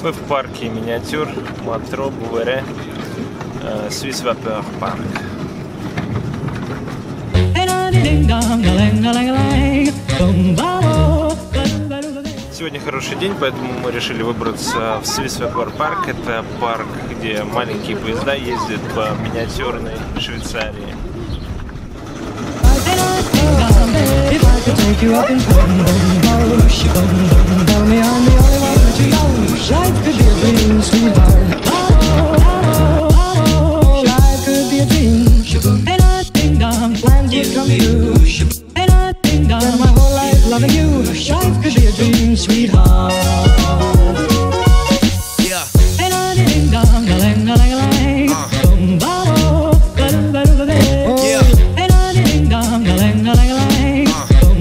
Мы в парке миниатюр Монтро Бувере, Swiss Vapeur Park. Сегодня хороший день, поэтому мы решили выбраться в Swiss Vapeur Park. Это парк, где маленькие поезда ездят по миниатюрной Швейцарии.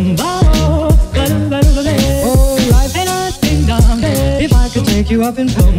You up in